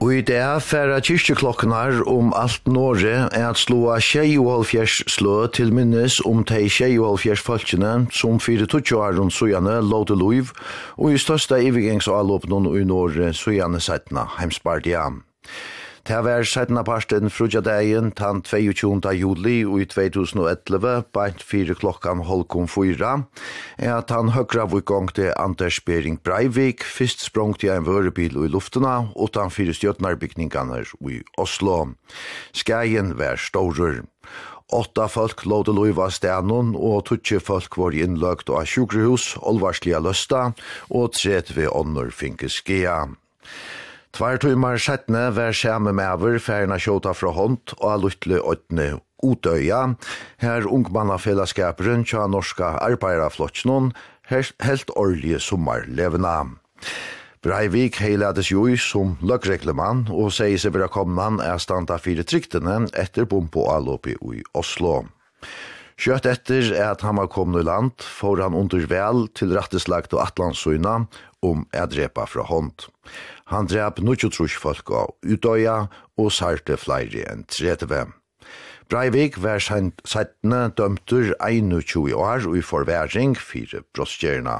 Og I dag færa kyrkjeklokknar alt Norge at slåa 76 slå til minnes de 76 folkene som 24 år søgjane låte luiv, og I største ivigengsalåpnen I Norge søgjane settna heimspartia. Det var settna parten frugjadeien den 22. juli I 2011, beint 4 klokkan 3:30, at han høgra vugong til Anders Bering Breivik, fyrst sprang til en vørebil I luftena, utan 4 stjøtnarbygningarna I Oslo. Skajen var storur. 8 folk låte luiva stenon, og 20 folk var innløgt av sjukrehus, olvarsliga løsta, og 30 ånder finke skea. 2 timer settene var samme mever færna kjota fra hånd og luttelig åttene Utøya, her ungmannafellesskaperen tja norska arbeiderflottsnån helt årlige sommerlevena. Breivik heilades jo som løggreglemann og sier seg vera komnan standa 4 tryktene etter bomboaloppi I Oslo. Kjøtt etter at han var kommet I land, får han under vel til retteslagt og atlandsøyna drepa fra hånd. Han drep 23 folk av Utøya og sarte flere enn 30. Breivik var settene dømter 21 år og I forværing 4 brostjerna.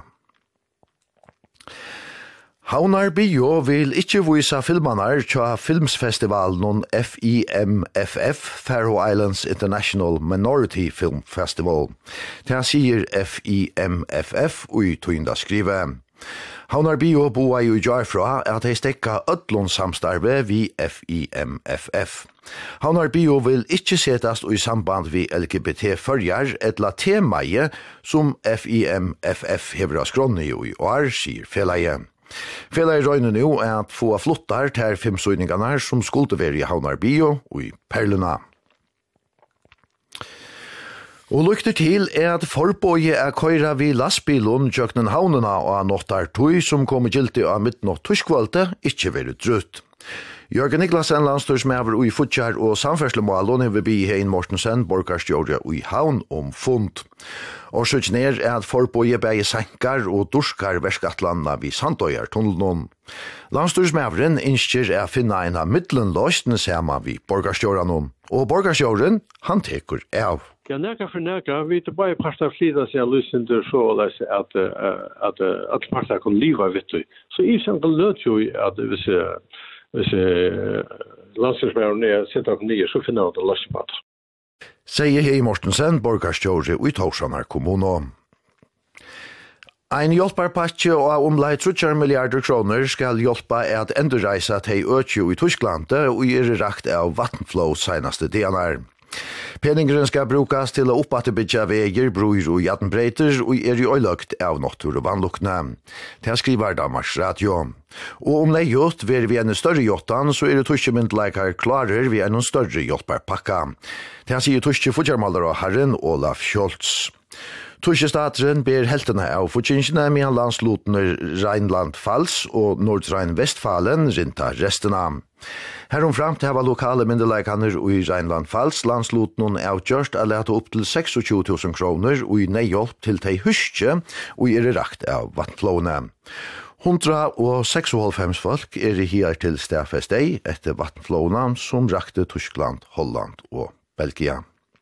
Havnar Bio vil ikke vise filmanar til filmsfestivalen FIMFF, Faroe Islands International Minority Film Festival. Det sier FIMFF og tøynda skrive. Havnar Bio boa I jarfra at de stekka ödlon samstarve vi FIMFF. Havnar Bio vil ikke setast I samband vi LGBT-førjar etla temaie som FIMFF hever skrånne I år, sier Felaie. Felaie røyner nå at få flottar til 5 søgningarna som skulle være I Havnar Bio og I Perluna. Og lukter til at forbøye køyra vi lastbilon jøknen havnena og nottar tøy som kommer gildig av midtnått tuskvalte ikke være drutt. Jørgen Niklasen, landstyrsmever I Futjar og samferdslemålen vil be Hein Mortensen, borgarstjåre I Havn fund. Og søkner at forbøye begge senkar og durskar verskatlandene vi Sandøyar-tunnelen. Landstyrsmeveren innskjer finna en av middelenløsene sammen vi borgarstjåren og borgarstjåren han teker av. Ja, neka for neka, vi bare parter flida seg lysinder så at alle parter kan liva vittu. Så I sangen løt jo at hvis landstingsmæren sitter nye, så finner han det løsmat. Sier Hei Mortensen, borgarstjåre I Torsanar kommune. Ein hjelparpakke og omlai 30 milliarder kroner skal hjelpa at endurreisa til Øtjo I Tysklandet og rakt av vattenflow senaste delar. Peningren skal brukas til å oppattebygja veger, broer og jattenbreiter og I øylagt av natur og vannlukne. Det skriver Danmarks Radio. Og om leiot ver vi en større jottan, så det tuske myndleikar klarer vi en større hjelparpakka. Det sier tuske futjarmaler og herren Olaf Scholz. Tuskestaten ber heltene av fortjensene med landslutene Rheinland-Pfalz og Nordrhein-Westfalen rinta restene. Heromframt hava lokale myndeleikanner I Rheinland-Pfalz landslutene avgjørst å lete opp til 26 000 kroner og I neihjelp til de huske og rakt av vannflåene. 196 folk her til stedfestei etter vannflåene som rakte Tyskland, Holland og Belgia.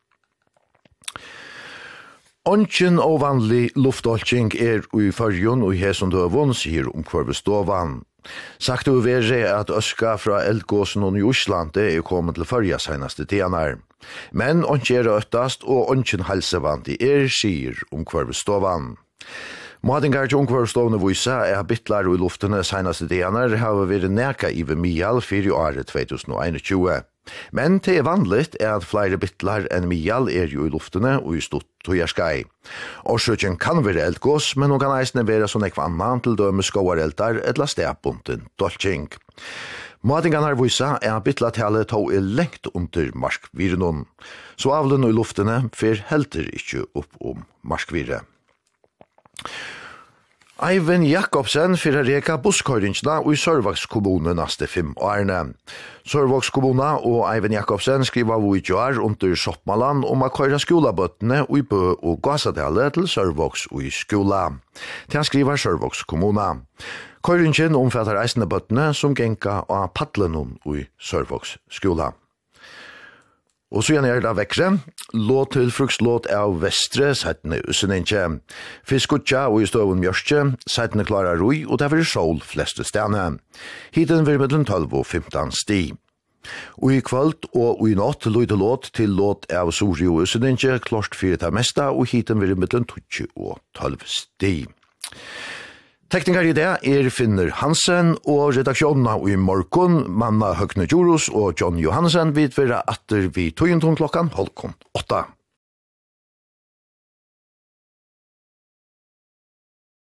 Onkin ovanlig luftolking I Førjun og I Hesundøvun, sier omkvarvestovan. Sagt å være at øska fra eldgåsen og I Oslandet kommet til Førja senaste tianar. Men onkin røttast og onkin helsevant sier omkvarvestovan. Måtingar til omkvarvestovene vysa bittlar I luftene senaste tianar har vært neka I mial 4 året 2021. Men det vanligt at flere bittlar enn mial jo I luftene og I stort tøyarskai. Årsøkjen kan være eldgås, men hun kan eisne være sånn annan til døme skåareldar etla stedbunten dolking. Måtingan har vysa bittlatallet tog lengt under marskvirenon, så avlen I luftene fer helter ikkje opp marskvire. Eivind Jakobsen fyrir reka busskøyringsna I Sørvågs kommune neste 5 årene. Sørvågs kommune og Eivind Jakobsen skriva vidjar under Soppmaland å køyra skolabøttene I Bø og Gasadale til Sørvågs og I skola. Til han skriver Sørvågs kommune. Køyringen omfattar eisende bøttene som genka av Padlenon i Sørvågs skola. Og så gjerne det vekkere, låt til frukslåt av Vestre, settene Ussenenke. Fiskutja og i støven Mjørske, settene klarer roi, og det er sol fleste stene. Hiten vil mellom 12 og 15 sti. Og i kvöld og i natt løyde låt til låt av Sori og Ussenenke, klart fyrir det meste, og hiten vil mellom 20 og 12 sti. Teknikar i det Finner Hansen og redaksjonene i morgen, Manna Høgne Djurus og John Johansen, videre atter vi 2 klokkan 7:30.